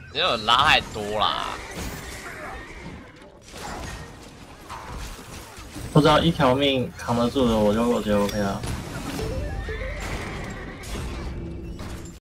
因为我拉太多啦。 不知道一条命扛得住的，我觉得 OK 啊。